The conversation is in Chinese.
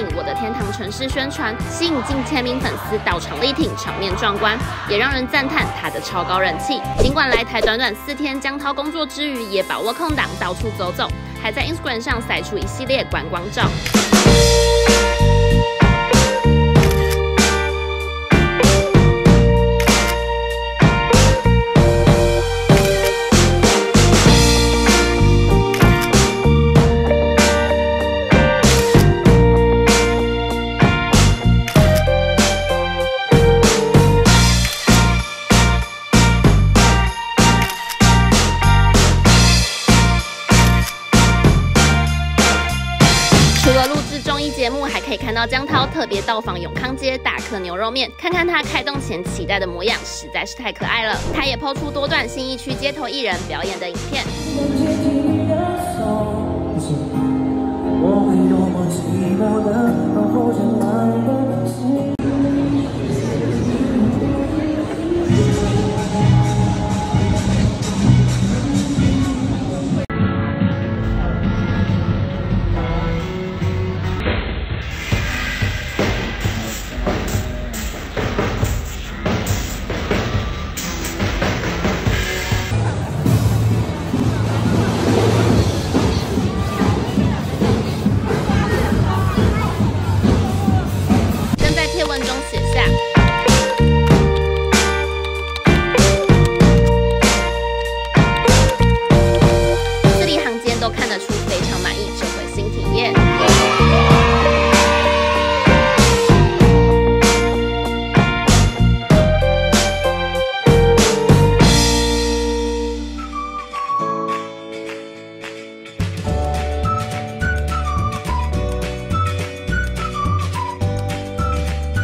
影《我的天堂城市》宣传，吸引近千名粉丝到场力挺，场面壮观，也让人赞叹他的超高人气。尽管来台短短4天，江涛工作之余也把握空档到处走走，还在 Instagram 上晒出一系列观光照。除了录制综艺节目，还可以看到江涛特别到访永康街大客牛肉面，看看他开动前期待的模样，实在是太可爱了。他也抛出多段信义区街头艺人表演的影片。